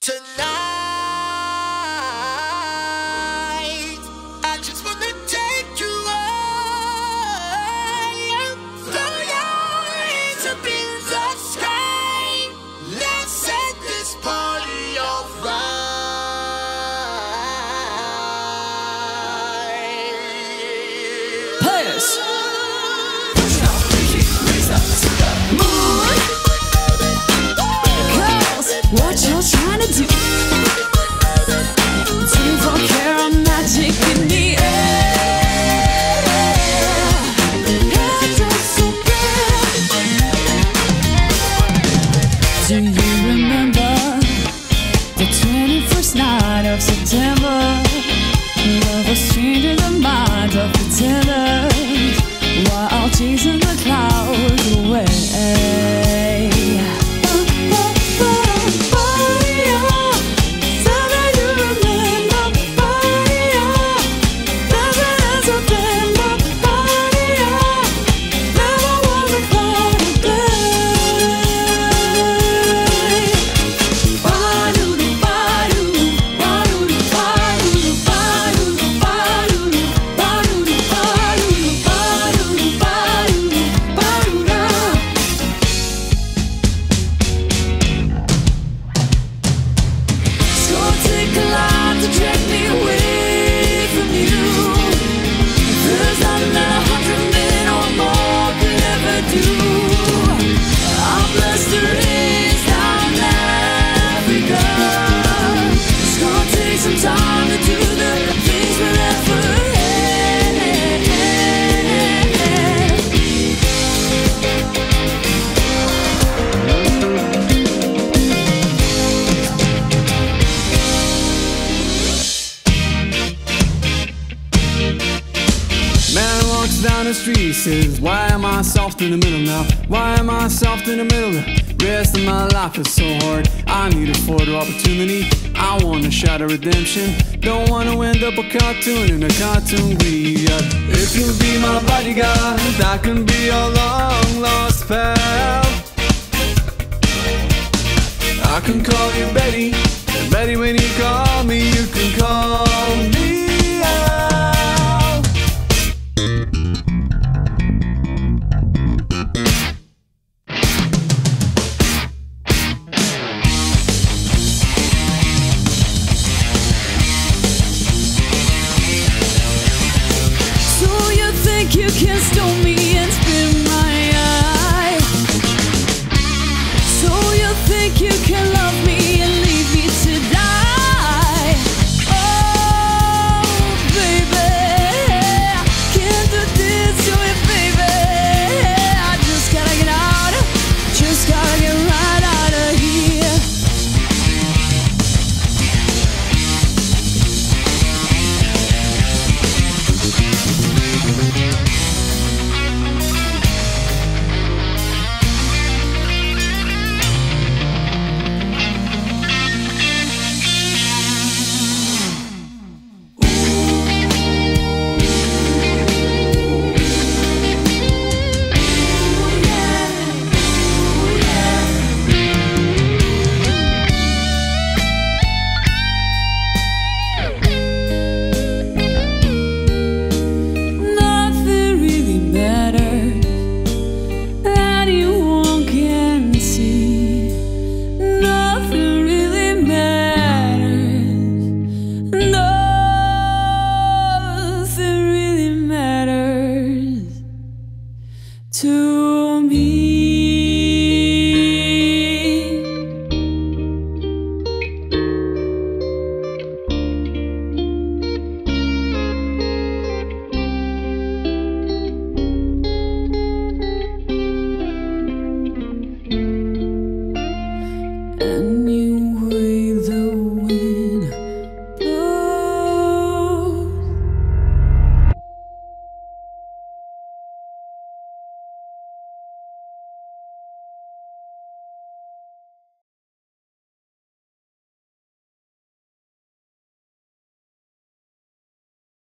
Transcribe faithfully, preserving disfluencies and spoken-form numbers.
Tonight, I just wanna take you high, throw your hands up in the sky. Let's set this party off right. Players. What you're trying to do? Two for care of magic in the air. It's so good. Do you remember the twenty-first night of September? Love was changing the minds of pretenders while chasing the clouds away. Says, why am I soft in the middle now? Why am I soft in the middle? The rest of my life is so hard. I need a photo opportunity. I want a shot of redemption. Don't want to end up a cartoon in a cartoon graveyard. If you'll be my bodyguard, I can be your long lost pal. I can call you Betty, and Betty, when you call me, you can call me out. You can stone me